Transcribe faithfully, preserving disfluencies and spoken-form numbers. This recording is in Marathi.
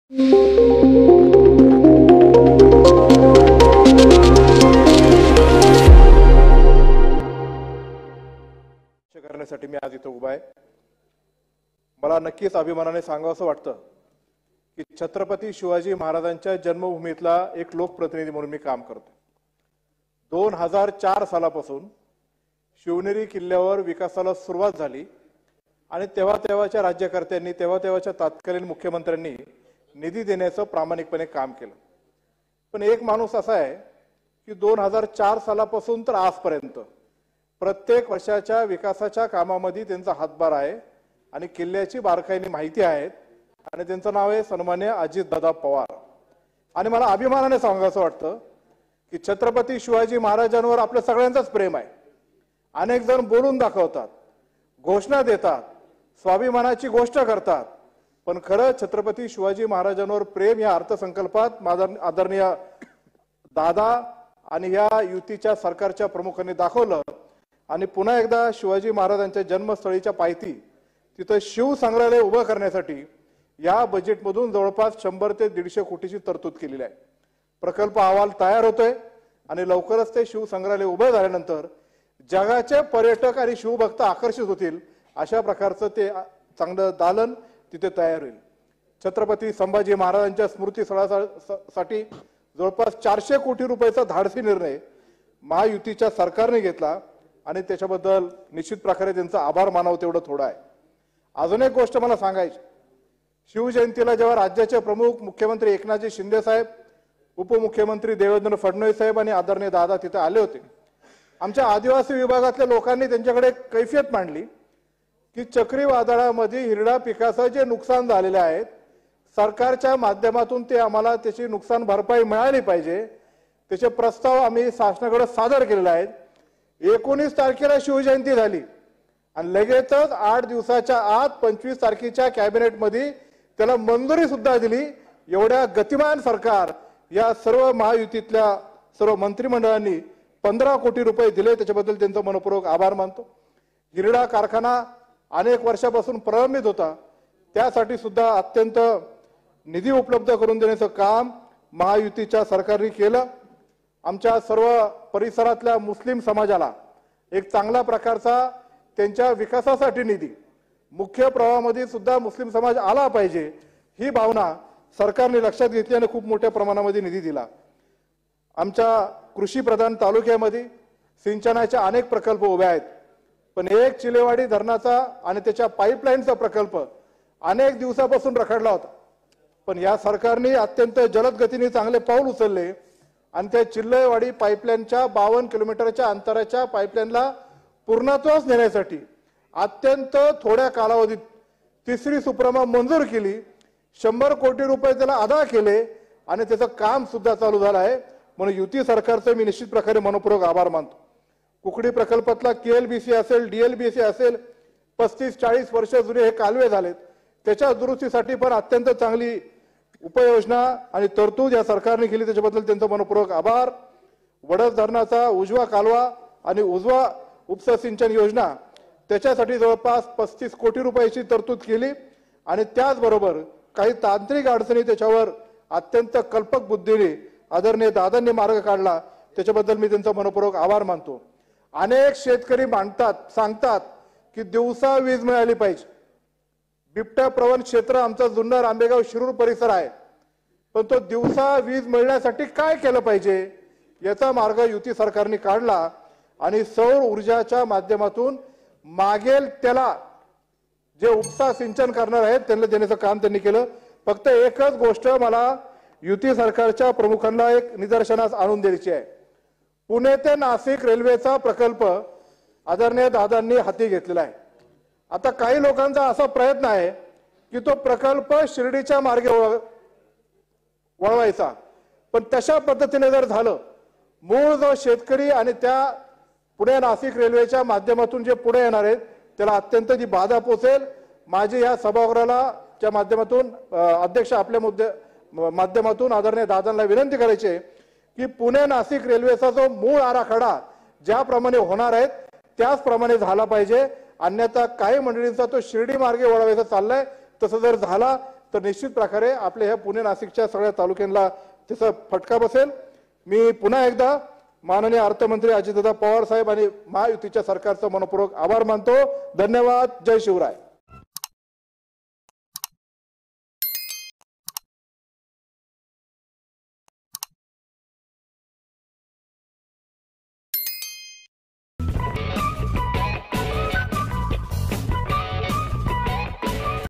करण्यासाठी मी आज इथे उभा आहे। मला नक्कीच अभिमानाने सांगावंसं वाटतं की छत्रपती शिवाजी महाराजांच्या जन्मभूमीतला एक लोकप्रतिनिधी म्हणून मी काम करतो। दोन हजार चार सालापासून शिवनेरी किल्ल्यावर विकासाला सुरुवात झाली आणि तेव्हा तेव्हाच्या राज्यकर्त्यांनी तेव्हा तेव्हाच्या तत्कालीन मुख्यमंत्र्यांनी निधी देण्याचं प्रामाणिकपणे काम केलं। पण एक माणूस असा आहे की दोन हजार चार सालापासून तर आजपर्यंत प्रत्येक वर्षाच्या विकासाच्या कामामध्ये त्यांचा हातभार आहे आणि किल्ल्याची बारकाईने माहिती आहे आणि त्यांचं नाव आहे सन्मान्य अजितदादा पवार। आणि मला अभिमानाने सांगायचं वाटतं की छत्रपती शिवाजी महाराजांवर आपल्या सगळ्यांचंच प्रेम आहे। अनेक जण बोलून दाखवतात, घोषणा देतात, स्वाभिमानाची गोष्ट करतात, पण खरं छत्रपती शिवाजी महाराजांवर प्रेम या अर्थसंकल्पात आदरणीय दादा आणि या युतीच्या सरकारच्या प्रमुखांनी दाखवलं। आणि पुन्हा एकदा शिवाजी महाराजांच्या जन्मस्थळीच्या पायथी तिथे शिवसंग्रहालय उभं करण्यासाठी या बजेटमधून जवळपास शंभर ते दीडशे कोटीची तरतूद केलेली आहे। प्रकल्प अहवाल तयार होतोय आणि लवकरच ते शिवसंग्रहालय उभं झाल्यानंतर जगाचे पर्यटक आणि शिवभक्त आकर्षित होतील अशा प्रकारचं ते चांगलं दालन तिथे तयार होईल। छत्रपती संभाजी महाराजांच्या स्मृती स्थळासाठी जवळपास चारशे कोटी रुपयाचा धाडसी निर्णय महायुतीच्या सरकारने घेतला आणि त्याच्याबद्दल निश्चित प्रकारे त्यांचा आभार मानावं तेवढं थोडं आहे। अजून एक गोष्ट मला सांगायची, शिवजयंतीला जेव्हा राज्याचे प्रमुख मुख्यमंत्री एकनाथजी शिंदे साहेब, उपमुख्यमंत्री देवेंद्र फडणवीस साहेब आणि आदरणीय दादा तिथे आले होते, आमच्या आदिवासी विभागातल्या लोकांनी त्यांच्याकडे कैफियत मांडली की चक्रीवादळामध्ये हिरडा पिकाचं जे नुकसान झालेले आहेत सरकारच्या माध्यमातून ते आम्हाला त्याची नुकसान भरपाई मिळाली पाहिजे, त्याचे प्रस्ताव आम्ही शासनाकडे सादर केलेले आहेत। एकोणीस तारखेला शिवजयंती झाली आणि लगेचच आठ दिवसाच्या आत पंचवीस तारखेच्या कॅबिनेटमध्ये त्याला मंजुरी सुद्धा दिली। एवढ्या गतिमान सरकार या सर्व महायुतीतल्या सर्व मंत्रिमंडळांनी पंधरा कोटी रुपये दिले, त्याच्याबद्दल त्यांचा मनपूर्वक आभार मानतो। हिरडा कारखाना अनेक वर्षापासून प्रलंबित होता, त्यासाठी सुद्धा अत्यंत निधी उपलब्ध करून देण्याचं काम महायुतीच्या सरकारने केलं। आमच्या सर्व परिसरातल्या मुस्लिम समाजाला एक चांगला प्रकारचा त्यांच्या विकासासाठी निधी, मुख्य प्रवाहामध्ये सुद्धा मुस्लिम समाज आला पाहिजे ही भावना सरकारने लक्षात घेतली आणि खूप मोठ्या प्रमाणामध्ये निधी दिला। आमच्या कृषी प्रधान तालुक्यामध्ये सिंचनाचे अनेक प्रकल्प उभे आहेत, पण एक चिलेवाडी धरणाचा आणि त्याच्या पाईपलाईनचा प्रकल्प अनेक दिवसापासून रखडला होता, पण या सरकारने अत्यंत जलद गतीने चांगले पाऊल उचलले आणि त्या चिल्लेवाडी पाईपलाईनच्या बावन्न किलोमीटरच्या अंतराच्या पाईपलाईनला पूर्णत्वास नेण्यासाठी अत्यंत थोड्या कालावधीत तिसरी सुप्रमा मंजूर केली। शंभर कोटी रुपये त्याला अदा केले आणि त्याचं काम सुद्धा चालू झालं आहे, म्हणून युती सरकारचं मी निश्चित प्रकारे मनपूर्वक आभार मानतो। कुकडी प्रकल्पातला केएलबीसी असेल, डीएलबीसी असेल, पस्तीस चाळीस वर्ष जुने हे कालवे झालेत, त्याच्या दुरुस्तीसाठी पण अत्यंत चांगली उपाययोजना आणि तरतूद या सरकारने केली, त्याच्याबद्दल त्यांचा मनपूर्वक आभार। वडद धरणाचा उजवा कालवा आणि उजवा उपसा सिंचन योजना त्याच्यासाठी जवळपास पस्तीस कोटी रुपयाची तरतूद केली आणि त्याचबरोबर काही तांत्रिक अडचणी त्याच्यावर अत्यंत कल्पक बुद्धीने आदरणीय दादांनी मार्ग काढला, त्याच्याबद्दल मी त्यांचा मनपूर्वक आभार मानतो। अनेक शेतकरी मांडतात सांगतात की दिवसा वीज मिळाली पाहिजे। बिबट्या प्रवण क्षेत्र आमचा जुन्नर आंबेगाव शिरूर परिसर आहे, पण तो दिवसा वीज मिळण्यासाठी काय केलं पाहिजे याचा मार्ग युती सरकारने काढला आणि सौर ऊर्जाच्या माध्यमातून मागेल त्याला जे उपसा सिंचन करणार आहेत त्यांना देण्याचं काम त्यांनी केलं। फक्त एकच गोष्ट मला युती सरकारच्या प्रमुखांना एक निदर्शनास आणून द्यायची आहे, पुणे ते नाशिक रेल्वेचा प्रकल्प आदरणीय दादांनी हाती घेतलेला आहे। आता काही लोकांचा असा प्रयत्न आहे की तो प्रकल्प शिर्डीच्या मार्गे वळवायचा, पण तशा पद्धतीने जर झालं मूळ जो शेतकरी आणि त्या पुणे नाशिक रेल्वेच्या माध्यमातून जे पुढे येणार आहेत त्याला अत्यंत जी बाधा पोहोचेल। माझी या सभागृहाला च्या माध्यमातून अध्यक्ष आपल्या मुद्दे माध्यमातून आदरणीय दादांना विनंती करायची की पुणे नाशिक रेल्वेचा जो मूळ आराखडा ज्याप्रमाणे होणार आहे त्याचप्रमाणे झाला पाहिजे, अन्यथा काही मंडळींचा तो शिर्डी मार्गे वळवायचा चाललाय, तसं जर झाला तर निश्चित प्रकारे आपल्या ह्या पुणे नाशिकच्या सगळ्या तालुक्यांना त्याचा फटका बसेल। मी पुन्हा एकदा माननीय अर्थमंत्री अजितदादा पवार साहेब आणि महायुतीच्या सरकारचा मनपूर्वक आभार मानतो। धन्यवाद। जय शिवराय।